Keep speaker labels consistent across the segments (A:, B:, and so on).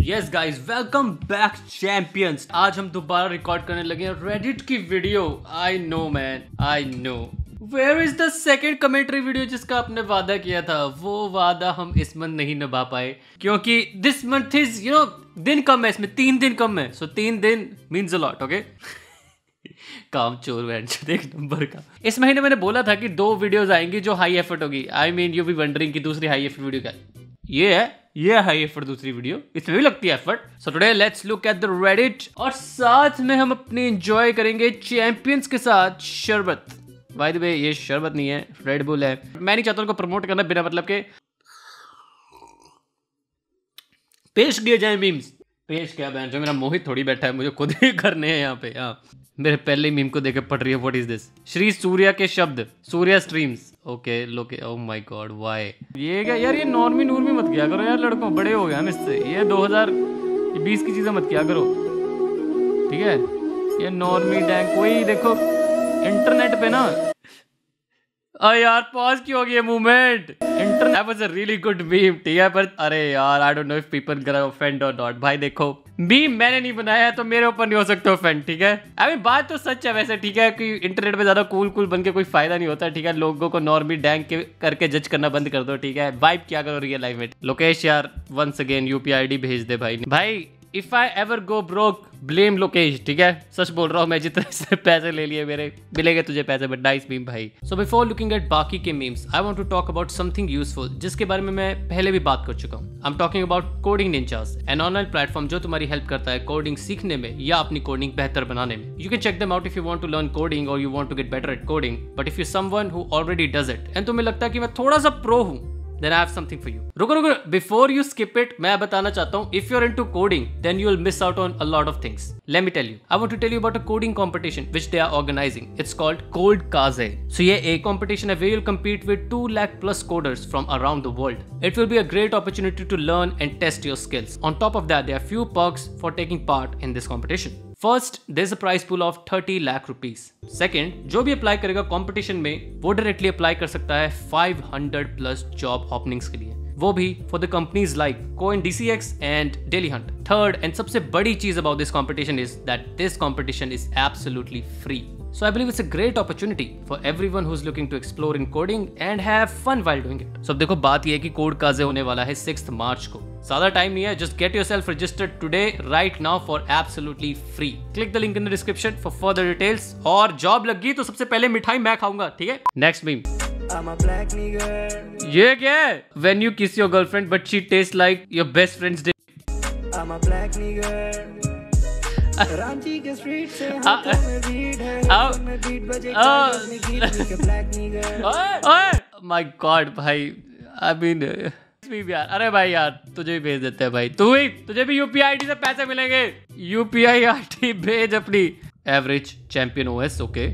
A: Yes guys, welcome back champions. आज हम दोबारा रिकॉर्ड करने लगे हैं रेडिट की video. I know man, I know. Where is the second commentary video जिसका आपने वादा किया था? वो वादा हम इस मंथ नहीं निभा पाए क्योंकि दिस मंथ इज दिन कम है, इसमें 3 दिन कम है। सो 3 दिन मीन्स अ लॉट। ओके, काम चोर एक नंबर का। इस महीने मैंने बोला था कि 2 वीडियोस आएंगी जो हाई एफर्ट होगी। I mean you be wondering कि दूसरी हाई एफर्ट वीडियो क्या ये हाई एफर्ट दूसरी वीडियो, इसमें भी लगती है effort. So today let's look at the Reddit और साथ में हम अपनी एंजॉय करेंगे चैंपियंस के साथ शरबत। बाय द वे ये शरबत नहीं है, रेड बुल है। मैं नहीं चाहता उनको प्रमोट करना बिना मतलब के। पेश किए जाए मीम्स। पेश क्या बहन, जो मेरा मोहित थोड़ी बैठा है, मुझे खुद ही करने हैं यहाँ पे। हाँ, मेरे पहले मीम को देख पढ़ रही है। What is this? Shri Surya के शब्द, सूर्या स्ट्रीम्स। ओके लोके, ओह माय गॉड व्हाई ये क्या यार? ये नॉर्मी नूर में मत किया करो यार, लड़कों बड़े हो गए हम इससे। ये 2020 की चीजें मत किया करो, ठीक है? ये नॉर्मी डैंग कोई देखो इंटरनेट पे ना। यार पॉज क्यों हो गया movement? Internet was a really good meme, ठीक है? पर अरे यार I don't know if people gonna offend और नॉट। भाई देखो, मीम मैंने नहीं बनाया है तो मेरे ऊपर नहीं हो सकते ऑफेंड, ठीक है? आई मीन बात तो सच है वैसे, ठीक है? कि इंटरनेट पे ज्यादा कूल बन के कोई फायदा नहीं होता, ठीक है? लोगों को नॉर्मी डैंग के करके जज करना बंद कर दो, ठीक है? वाइब क्या करो रियल लाइफ में। लोकेश यार वंस अगेन यूपीआई आईडी भेज दे भाई। If I ever go broke blame Lokesh, ठीक है? सच बोल रहा हूँ मैं, जितने से पैसे ले लिए मेरे, मिलेंगे तुझे पैसे। बट नाइस मीम भाई। सो बिफोर लुकिंग एट बाकी के memes, I want to talk about something useful जिसके बारे में मैं पहले भी बात कर चुका हूँ। I am talking about coding ninjas, an online platform जो तुम्हारी हेल्प करता है कोडिंग सीखने में या अपनी कोडिंग बेहतर बनाने में। You can check them out if you want to learn coding और you want to get better at coding. But if you someone who already does it and तुम्हें लगता है कि मैं थोड़ा सा प्रो हूँ, then I have something for you. रुको before you skip it, मैं बताना चाहता हूँ, if you're into coding then you will miss out on a lot of things. Let me tell you, I want to tell you about a coding competition which they are organizing. It's called CodeKaze. So ये एक competition है where you'll compete with 2 lakh plus coders from around the world. It will be a great opportunity to learn and test your skills. On top of that, there are few perks for taking part in this competition. First, there's a prize pool of 30 lakh rupees. Second, जो भी apply करेगा competition में वो directly apply कर सकता है 500 plus job openings के लिए, वो भी for the companies like CoinDCX and DailyHunt. Third and सबसे बड़ी चीज about this competition is that this competition is absolutely free. So I believe it's a great opportunity for everyone who's looking to explore in coding and have fun while doing it. So अब देखो बात ये है कि CodeKaze होने वाला है 6th March को. ज्यादा टाइम नहीं है, just get yourself registered today right now for absolutely free. Click the link in the description for further details. और जॉब लग गई तो सबसे पहले मिठाई मैं खाऊंगा, ठीक है? Next meme. I'm a black nigga. ये क्या है? When you kiss your girlfriend but she tastes like your best friend's dick. I'm a black nigga. Ranchi के स्ट्रीट से हाथों में बीट है, हाथों में बीट बजे कागज में गीत में के ब्लैक निगर. माय गॉड भाई, आई मीन यार, अरे भाई यार तुझे भी भेज देते हैं भाई, तुझे भी यूपीआई आईडी से पैसे मिलेंगे. यूपीआई आईडी भेज अपनी. Average champion OS. ओके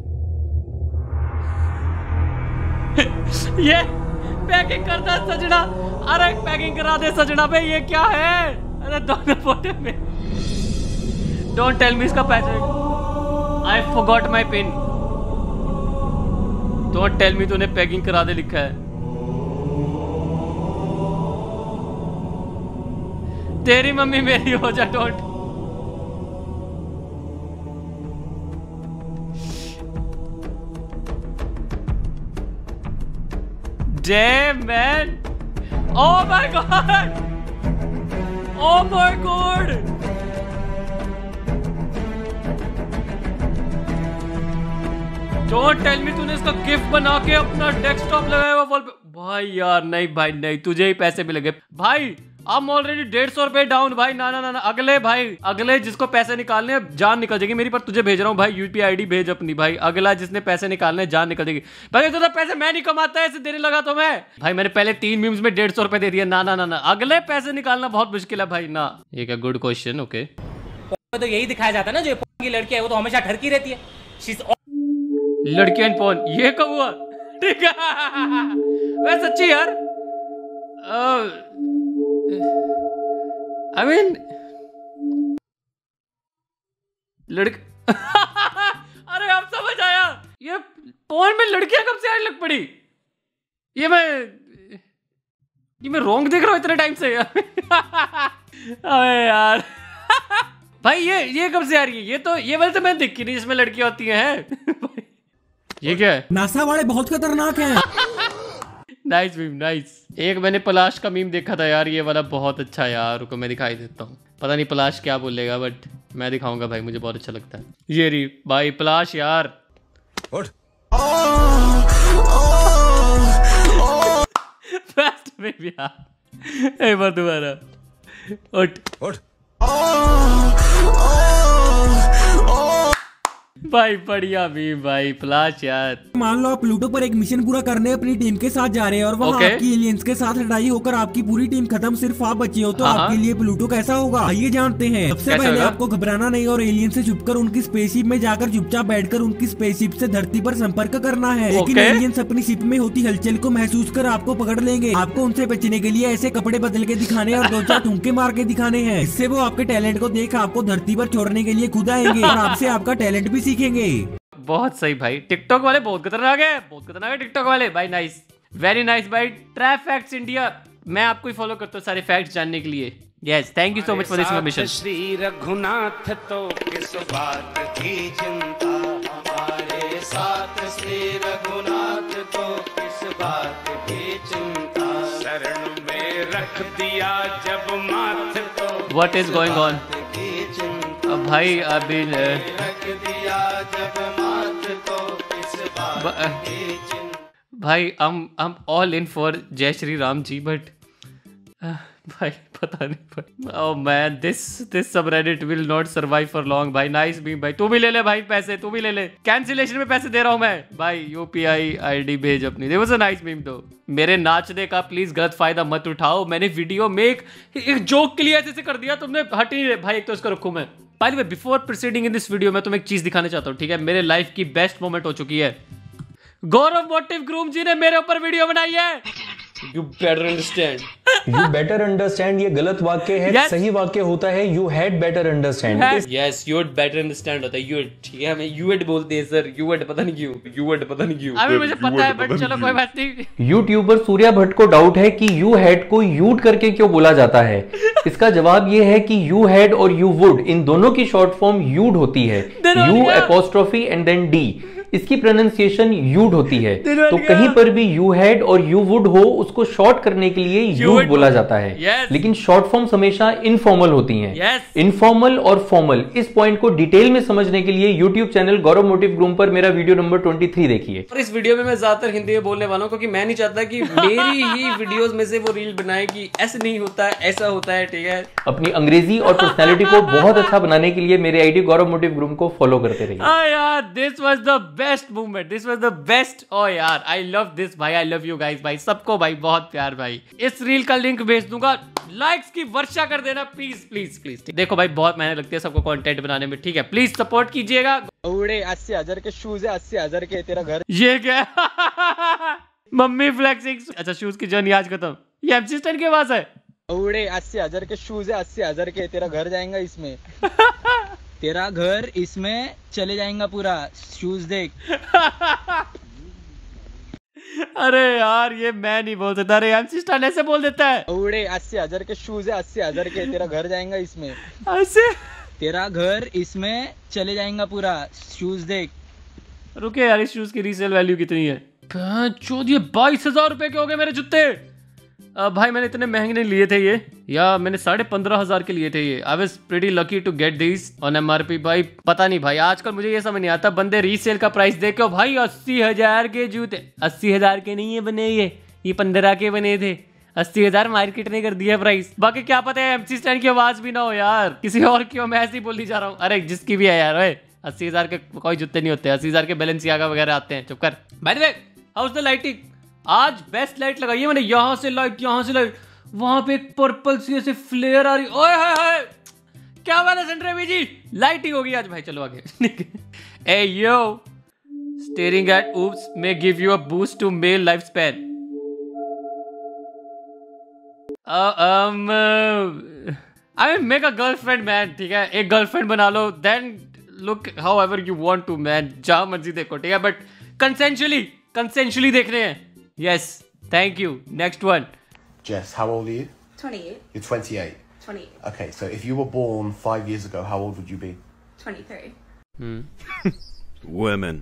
A: ये पैकिंग करता सजना. अरे पैकिंग करा दे सजना भाई, ये क्या है? अरे दोनों फोटो में. Don't tell me इसका पैसे. I forgot my pin. Don't tell me तूने पैकिंग करा दे लिखा है. तेरी मम्मी मेरी हो जा. Don't. Damn man. Oh my god. Oh my god. Don't tell me तूने इसका गिफ्ट बना के अपना डेस्कटॉप लगाया हुआ वॉल पे. भाई यार नहीं भाई नहीं, तुझे ही पैसे मिलेंगे भाई. I'm already 150 रुपए डाउन भाई. ना अगले जिसको पैसे निकालने हैं जान निकल जाएगी मेरी, पर तुझे भेज रहा हूँ भाई. यूपीआई आईडी भेज अपनी भाई. अगला जिसने पैसे निकालने हैं जान निकल जाएगी भाई. तो पैसे मैं नहीं कमाता है, ऐसे देने लगा तो मैं भाई. मैंने पहले 3 मीम्स में 150 रुपए दे दिया. ना अगले पैसे निकालना बहुत मुश्किल है भाई. ना ये क्या गुड क्वेश्चन. ओके
B: तो यही दिखाया जाता है ना, जो की लड़की है वो तो हमेशा ठरकी रहती है.
A: लड़कियां फोन ये कब हुआ? ठीक है वैसे सच्ची यार. आई मीन अरे अब समझ आया, ये फोन में लड़कियां कब से आने लग पड़ी? ये मैं रॉन्ग देख रहा हूँ इतने टाइम से. अबे यार भाई ये कब से आ रही है? ये वाली तो मैंने देखी नहीं जिसमें लड़कियां होती हैं। ये क्या है?
C: नासा वाले बहुत खतरनाक हैं।
A: Nice meme, nice. एक मैंने पलाश का मीम देखा था यार, ये वाला बहुत अच्छा यार, रुको मैं दिखाई देता हूँ। पता नहीं पलाश क्या बोलेगा बट मैं दिखाऊंगा भाई, मुझे बहुत अच्छा लगता है। ये रही भाई पलाश यार। बेस्ट में भी यार, एक बार दोबारा उठ। भाई बढ़िया भी भाई पलाश यार।
C: मान लो आप प्लूटो पर एक मिशन पूरा करने अपनी टीम के साथ जा रहे हैं और वहाँ आपकी एलियंस के साथ लड़ाई होकर आपकी पूरी टीम खत्म, सिर्फ आप बचे हो, तो आपके लिए प्लूटो कैसा होगा आइए जानते हैं। सबसे पहले आपको घबराना नहीं और एलियन से छुपकर उनकी स्पेसशिप में जाकर चुपचाप बैठकर उनकी स्पेसशिप से धरती पर संपर्क करना है। लेकिन एलियंस अपनी शिप में होती हलचल को महसूस कर आपको पकड़ लेंगे। आपको उनसे बचने के लिए ऐसे कपड़े बदल के दिखाने और 2-4 ठुमके मार के दिखाने हैं। इससे वो आपके टैलेंट को देख आपको धरती पर छोड़ने के लिए खुद आएंगे और आपसे आपका टैलेंट भी सीखेंगे।
A: बहुत सही भाई, टिकटॉक वाले बहुत खतरनाक है, बहुत खतरनाक है टिकटॉक वाले भाई। नाइस, वेरी नाइस भाई। ट्रैप फैक्ट्स इंडिया, मैं आपको ही फॉलो करता हूँ सारे फैक्ट्स जानने के लिए। Yes, thank you so much for this information.
D: Shri Raghunath तो किस बात की चिंता, हमारे साथ श्री रघुनाथ तो किस बात की चिंता, शरण में रख दिया जब माथ तो
A: व्हाट इज गोइंग ऑन भाई अभी भाई I'm all in for जय श्री राम जी, बट भाई पता नहीं। oh man, this subreddit will not survive for long भाई। नाइस भी भाई, तू भी ले ले भाई पैसे, तू भी ले ले, कैंसिलेशन में पैसे दे रहा हूँ मैं भाई। यूपीआई आईडी भेज अपनी। There was a nice meme तो। मेरे नाचने का प्लीज गलत फायदा मत उठाओ, मैंने वीडियो में एक जोक के लिए ऐसे कर दिया, तुमने हट ही नहीं भाई। एक तो इसको रखूँ मैं। By the way, before proceeding in this video मैं तुम्हें एक चीज दिखाना चाहता हूँ, ठीक है? मेरे लाइफ की बेस्ट मोमेंट हो चुकी है। गौरव मोटिव ग्रूम जी ने मेरे ऊपर वीडियो बनाई है। You better understand.
E: You better understand ये गलत वाक्य है। yes. सही वाक्य होता है you had better understand.
A: Yes, you had better understand होता है। You had, ठीक है, हमें you had बोलते हैं सर। You had पता नहीं क्यों, you had पता नहीं क्यों। अभी मुझे पता है बट चलो कोई बात नहीं।
E: यूट्यूबर सूर्या भट्ट को डाउट है कि you had को यूट करके क्यों बोला जाता है। इसका जवाब ये है कि you had और you would इन दोनों की शॉर्ट फॉर्म यूड होती है। U apostrophe and then D, इसकी प्रोनाउंसिएशन यूड होती है। तो कहीं पर भी यू हैड और यू वुड हो उसको शॉर्ट करने के लिए यूड बोला जाता है।
A: yes.
E: लेकिन शॉर्ट फॉर्म्स हमेशा इनफॉर्मल होती हैं।
A: yes.
E: इनफॉर्मल और फॉर्मल, इस पॉइंट को डिटेल में समझने के लिए YouTube channel Gaurav motive groom पर मेरा वीडियो नंबर 23 देखिए।
A: और इस वीडियो में मैं ज्यादातर हिंदी में बोलने वाला हूँ क्योंकि मैं नहीं चाहता कि मेरी ही वीडियोस में से वो रील बनाए कि ऐसे नहीं होता है, ऐसा होता है, ठीक है?
E: अपनी अंग्रेजी और पर्सनैलिटी को बहुत अच्छा बनाने के लिए मेरे आईडी गौरव मोटिव ग्रूम को फॉलो करते रहिए।
A: यार this was the best movement, this was the best. Oh यार आई लव दिस भाई, आई लव यू गाइस भाई, सबको भाई बहुत प्यार भाई। इस रील का लिंक भेज दूंगा, लाइक्स की वर्षा कर देना प्लीज प्लीज प्लीज। देखो भाई बहुत मेहनत लगती है सबको कंटेंट बनाने में, ठीक है? प्लीज सपोर्ट कीजिएगा।
F: उड़े 80,000 के शूज है, 80,000 के तेरा घर।
A: ये क्या? Mummy flexing. अच्छा शूज की जर्नी आज खत्म, ये एमसी स्टैंड के पास है।
F: उड़े 80,000 के शूज है, 80,000 के तेरा घर जाएगा इसमें। तेरा घर इसमें चले जाएगा पूरा, शूज देख।
A: अरे यार ये मैं नहीं बोल सकता। अरे एमसी स्टैंड ऐसे बोल देता है।
F: उड़े 80,000 के शूज है, 80,000 के तेरा घर जाएगा इसमें।
A: ऐसे
F: तेरा घर इसमें चले जाएगा पूरा, शूज देख।
A: रुके यार, इस शूज की रीसेल वैल्यू कितनी है? 22,000 रुपए के हो गए मेरे जूते। भाई मैंने इतने महंगे नहीं लिए थे ये, या मैंने 15,500 के लिए थे ये। I was pretty lucky to get this on MRP. भाई पता नहीं भाई, आजकल मुझे ये समझ नहीं आता, बंदे रीसेल का प्राइस देख के भाई 80,000 के जूते। 80,000 के नहीं है बने ये 15 के बने थे। 80,000 मार्केट ने कर दिया प्राइस। बाकी क्या पता है एमसी स्टैंड की आवाज भी ना हो यार, किसी और की हो, मैं ऐसे ही बोली जा रहा हूँ। अरे जिसकी भी है यार, 80,000 के कोई जूते नहीं होते, 80,000 के बैलेंसियागा वगैरह आते हैं। चुप कर। By the way, how is the lighting? आज बेस्ट लाइट लगाई है मैंने, यहाँ से लाइट, यहाँ से लाइट, वहां पे एक पर्पल सी ऐसे फ्लेयर आ रही। ओए हाय क्या बात है सनरेबी जी, लाइटिंग होगी आज भाई। चलो आगे। Ay yo, staring at oops may give you a boost to male lifespan. I mean make a girlfriend man, ठीक है? एक गर्लफ्रेंड बना लो, then look however you want to man, जहाँ मर्जी देखो, ठीक है? बट consensually देखने हैं। Yes, thank you. Next one.
G: Jess, how old are you?
H: 28.
G: You're 28. 28.
H: Okay, so if you were born 5 years ago, how old would you be?
G: 23.
I: Women.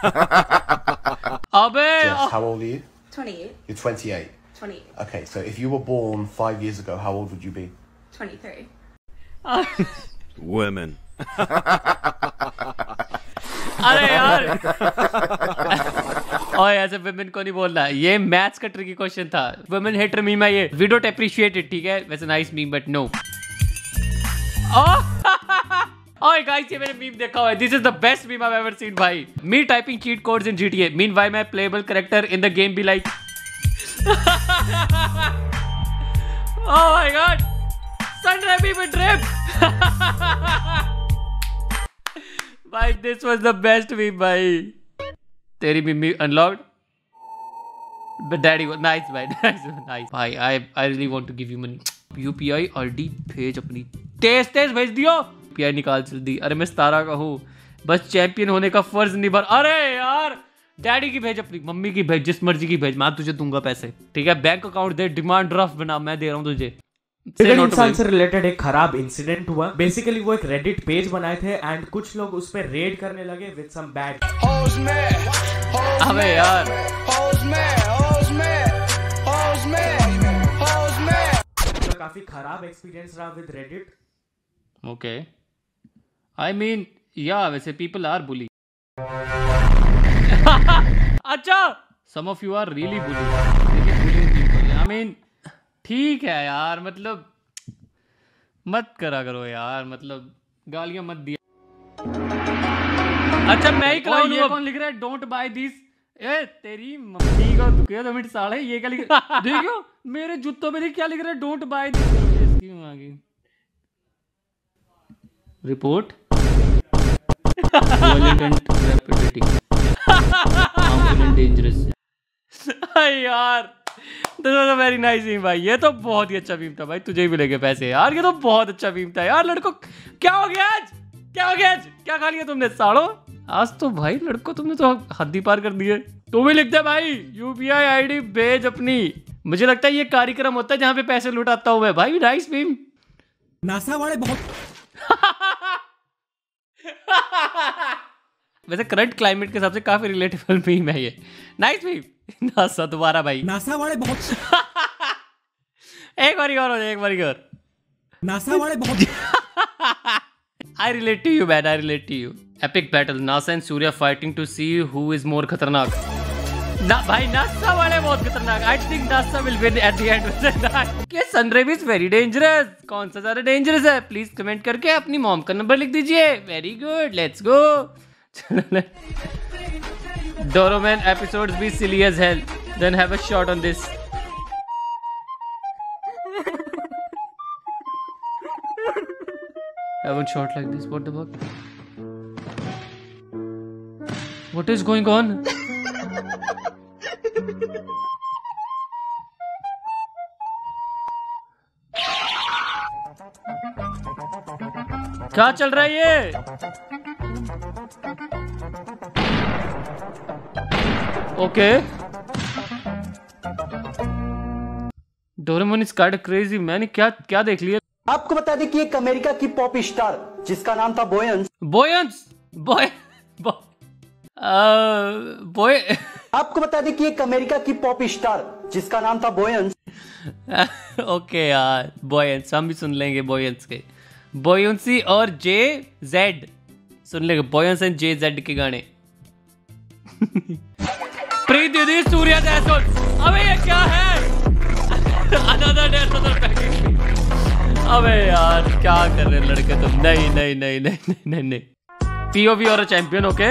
A: अबे
H: Jess, how old are you?
G: 28.
H: You're 28.
G: 28.
H: Okay, so if you were born 5 years ago, how old would you be?
G: 23.
I: Women.
A: अरे यार ओए ऐसे women को नहीं बोलना, ये maths का ट्रिकी क्वेश्चन था. women hater मीम है ये, we don't appreciate it, ठीक है? वैसे नाइस मीम बट नो. ओए गाइस ये मैंने मीम देखा हुआ है. This is the best meme I've ever seen भाई. Me typing cheat codes in GTA. Meanwhile my playable character in the game be like oh my god. Sunraybee with drip. भाई this was the best meme भाई. तेरी मीमी unlocked. But daddy was nice भाई. nice भाई. I really want to give you money. UPI ID भेज अपनी. तेज भेज दियो. UPI निकाल जल्दी. अरे मैं 17 का हूँ. बस चैंपियन होने का फर्ज निभा. अरे यार डैडी की भेज, अपनी मम्मी की भेज, जिस मर्जी की भेज, मैं तुझे दूंगा पैसे. ठीक है बैंक अकाउंट दे, डिमांड ड्राफ्ट बना, मैं दे रहा हूँ तुझे.
J: इंसान से रिलेटेड एक खराब इंसिडेंट हुआ. बेसिकली वो एक रेडिट पेज बनाए थे एंड कुछ लोग उस पे रेड करने लगे विद सम बैड.
A: अबे यार
J: काफी खराब एक्सपीरियंस रहा with Reddit.
A: Okay I mean या वैसे पीपल आर बुली. अच्छा some of you are really bully. I mean ठीक है यार, मतलब मत करा करो यार, मतलब गालियां मत दिया. अच्छा मैं ही क्लाउन हूं. कौन लिख रहा है डोंट बाय दिस? ए तेरी मम्मी का दुखिया 2 मिनट साले, ये क्या लिख रहा है? देखो मेरे जूतों पे क्या लिख रहा है, डोंट बाय दिस. क्यों आ गई report? Violent and repetitive, harmful and dangerous. यार This was a very nice meme भाई. ये तो बहुत ही अच्छा मीम था भाई. तुझे ही मिलेंगे पैसे यार. ये तो बहुत अच्छा मीम था यार. लड़को क्या हो गया आज? क्या हो गया आज? क्या खा लिया तुमने सालो? आज तो भाई लड़को तुमने तो हद ही पार कर दी है. तू भी लिखता है भाई UPI ID भेज अपनी. मुझे लगता है ये कार्यक्रम होता है जहाँ पे पैसे लुटाता हूँ मैं भाई. Nice meme.
C: नासा वाले बहुत
A: वैसे करंट क्लाइमेट के हिसाब से काफी रिलेटेबल मीम है ये. Nice meme. नासा दोबारा भाई.
C: नासा वाले बहुत
A: एक बारी और हो जाए, एक बारी और.
C: नासा वाले बहुत
A: I relate to you man, I relate to you. Epic battle, NASA and Surya fighting to see who is more खतरनाक. ना भाई नासा वाले बहुत खतरनाक. I think NASA will win at the end. ये Sunraybee is very dangerous. कौन सा ज्यादा dangerous है? Please कमेंट करके अपनी मॉम का नंबर लिख दीजिए. Very good, let's go. Doroman episodes be silly as hell. Then have a shot on this. Have a shot like this. What the fuck? What is going on? क्या चल रहा है ये? Okay Doraemon is kind of crazy. मैंने क्या देख लिया?
K: आपको बता दें कि एक अमेरिका की पॉप स्टार जिसका नाम था आपको बता दें कि एक अमेरिका की पॉप स्टार जिसका नाम था बोयंस.
A: ओके यार बोयंस हम भी सुन लेंगे. बोयंस के बोयंसी और JZ सुन लेंगे. बोयंस एंड JZ के गाने. प्रीत दीदी सूर्या जैसोल. अबे ये क्या है? Another package. अबे यार क्या कर रहे हैं लड़के तुम? नहीं नहीं नहीं नहीं नहीं नहीं. POV और चैंपियन. ओके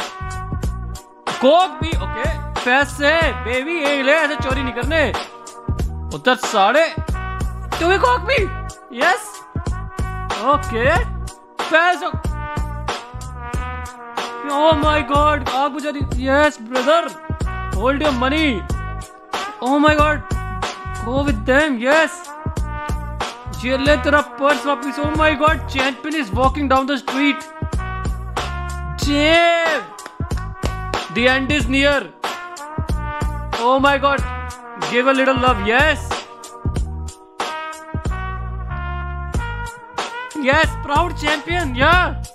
A: कोक भी. ओके पैसे बेबी ये ले, ऐसे चोरी नहीं करने. उधर साढ़े तू भी कोक भी. यस ओके पैसे. Oh my god आग बुझा दी. Yes brother hold your money. Oh my god go with them. Yes ये ले तेरा पर्स वापिस. Oh my god champion is walking down the street. Damn the end is near. Oh my god give a little love. Yes yes proud champion या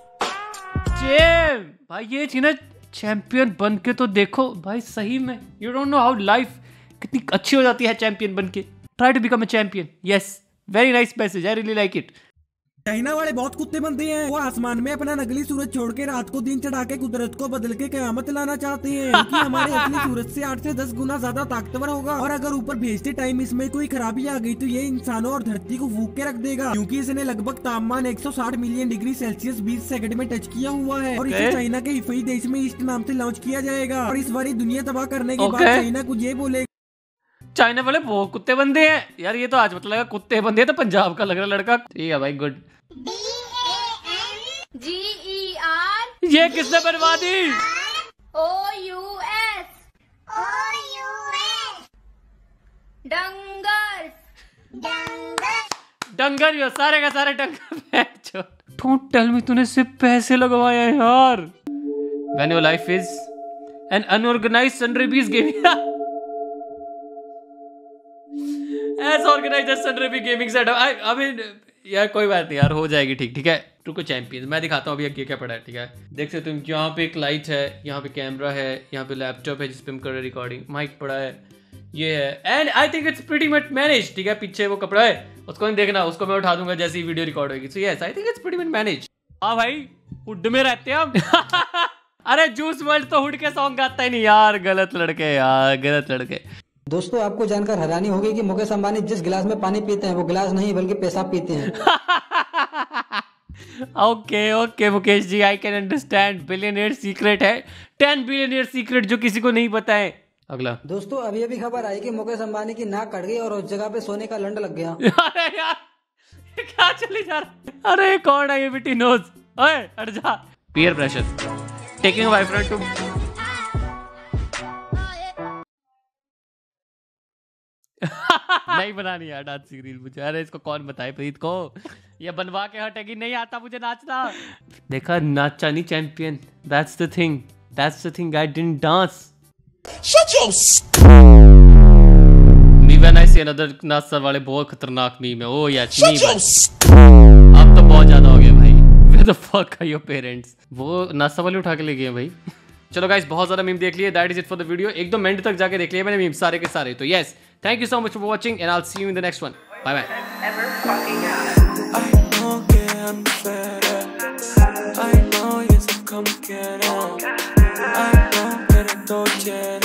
A: भाई ये थी ना champion बन के तो देखो भाई सही में you don't know how life कितनी अच्छी हो जाती है चैंपियन बन के। Try to become a champion. Yes very nice message, I really like it.
C: China वाले बहुत कुत्ते बनते हैं। वो आसमान में अपना नकली सूरज छोड़ के रात को दिन चढ़ा के कुदरत को बदल के कयामत लाना चाहते हैं, क्योंकि हमारे असली सूरज से 8 से 10 गुना ज्यादा ताकतवर होगा। और अगर ऊपर भेजते टाइम इसमें कोई खराबी आ गई तो ये इंसानों और धरती को फूंक के रख देगा, क्योंकि इसने लगभग तापमान 160 मिलियन डिग्री सेल्सियस 20 सेकंड में टच किया हुआ है। और इसे चाइना के हिफई देश में ईस्ट नाम से लॉन्च किया जाएगा। और इस बारी दुनिया तबाह करने के बाद चाइना कुछ ये बोलेगा।
A: चाइना वाले बहुत कुत्ते बंदे हैं यार। ये तो आज मतलब लगा कुत्ते बंदे हैं तो पंजाब का लग रहा लड़का। ठीक है भाई गुड।
G: DANGER
A: ये किसने बनवा दी?
G: OUS डंगर
A: डंगर यो सारे का सारे डंगर। डोंट टेल मी तूने सिर्फ पैसे लगवाए यार। When your life is an unorganized Sunraybee gaming as organized as Sunraybee gaming setup। I mean यार कोई बात नहीं यार हो जाएगी ठीक। ठीक है रुको चैंपियन मैं दिखाता हूँ अभी आगे क्या पड़ा है। ठीक है देख सकते हो यहाँ पे एक लाइट है, यहाँ पे कैमरा है, यहाँ पे लैपटॉप है जिसपे हम कर रहे हैं रिकॉर्डिंग, माइक पड़ा है, ये है and I think it's pretty much manage. ठीक है पीछे वो कपड़ा है उसको नहीं देखना, उसको मैं उठा दूंगा जैसे ही वीडियो रिकॉर्ड होगी। So yes I think it's pretty much manage. हाँ भाई हुड में रहते हैं हम। अरे जूस वर्ल्ड तो हुड के सॉन्ग गाता ही नहीं यार। गलत लड़के यार गलत लड़के।
I: दोस्तों आपको जानकर हैरानी होगी कि मुकेश अंबानी जिस गिलास में पानी पीते हैं वो गिलास नहीं बल्कि पेशाब पीते हैं।
A: Okay Mukesh ji I can understand. Billionaire secret है 10 बिलियनियर सीक्रेट जो किसी को नहीं पता है। अगला दोस्तों
I: अभी खबर आई कि मुकेश अंबानी की नाक कट गई और उस जगह पे सोने का लंड लग गया।
A: अरे यार क्या चली जा रहा। अरे कौन है ये बेटी नोज। ओए हट जा। Peer pressure taking my friend to नहीं बनानी यार डांस रील मुझे। अरे इसको कौन बताए प्रीत को ये बनवा के हटेगी। नहीं आता मुझे नाचना। देखा नाचा नहीं champion. That's the thing I didn't dance. Shut your me when I see another नाचर वाले बहुत खतरनाक मीम है। ओ यस मी अब तो बहुत ज्यादा हो गया भाई। Where the fuck are your parents. वो नाचा वाले उठा के ले गए भाई। चलो गाइस बहुत ज्यादा मीम देख लिए। That is it for the video. एकदम एंड तक जाके देख लिया मैंने मीम सारे के सारे। तो yes thank you so much for watching and I will see you in the next one. Bye bye. I know you're so come get on. I know that I don't get